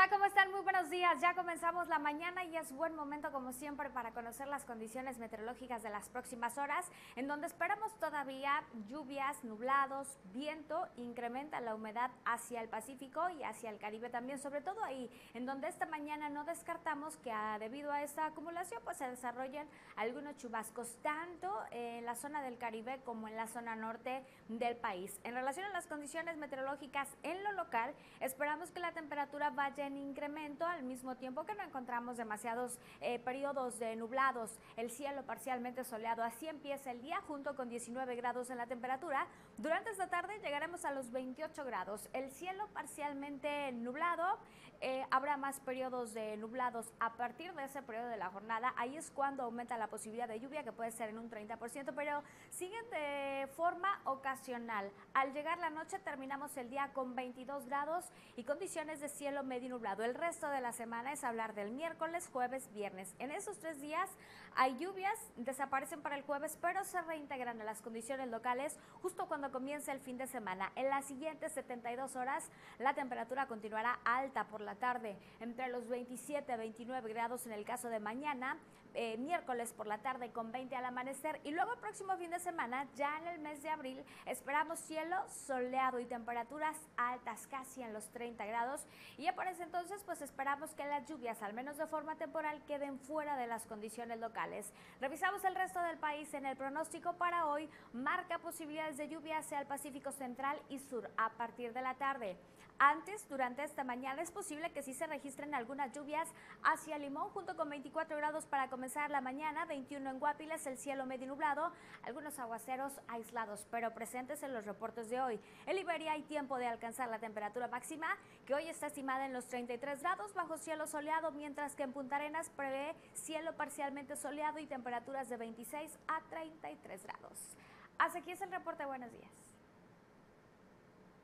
Hola, ¿cómo están? Muy buenos días. Ya comenzamos la mañana y es buen momento, como siempre, para conocer las condiciones meteorológicas de las próximas horas, en donde esperamos todavía lluvias, nublados, viento, incrementa la humedad hacia el Pacífico y hacia el Caribe también, sobre todo ahí, en donde esta mañana no descartamos que debido a esta acumulación pues se desarrollen algunos chubascos, tanto en la zona del Caribe como en la zona norte del país. En relación a las condiciones meteorológicas en lo local, esperamos que la temperatura vaya en incremento al mismo tiempo que no encontramos demasiados periodos de nublados, el cielo parcialmente soleado. Así empieza el día junto con 19 grados en la temperatura. Durante esta tarde llegaremos a los 28 grados, el cielo parcialmente nublado, habrá más periodos de nublados a partir de ese periodo de la jornada. Ahí es cuando aumenta la posibilidad de lluvia, que puede ser en un 30%, pero siguen de forma ocasional. Al llegar la noche terminamos el día con 22 grados y condiciones de cielo medio nublado. El resto de la semana es hablar del miércoles, jueves, viernes. En esos 3 días hay lluvias, desaparecen para el jueves, pero se reintegran a las condiciones locales justo cuando comienza el fin de semana. En las siguientes 72 horas la temperatura continuará alta por la tarde, entre los 27 y 29 grados en el caso de mañana, miércoles por la tarde con 20 al amanecer, y luego el próximo fin de semana, ya en el mes de abril, esperamos cielo soleado y temperaturas altas, casi en los 30 grados, y ya por ese entonces pues esperamos que las lluvias, al menos de forma temporal, queden fuera de las condiciones locales. Revisamos el resto del país. En el pronóstico para hoy marca posibilidades de lluvia hacia el Pacífico central y sur a partir de la tarde. Antes, durante esta mañana, es posible que sí se registren algunas lluvias hacia Limón, junto con 24 grados para comenzar la mañana, 21 en Guapiles, el cielo medio nublado, algunos aguaceros aislados, pero presentes en los reportes de hoy. En Liberia hay tiempo de alcanzar la temperatura máxima, que hoy está estimada en los 33 grados bajo cielo soleado, mientras que en Punta Arenas prevé cielo parcialmente soleado y temperaturas de 26 a 33 grados. Hasta aquí es el reporte. Buenos días.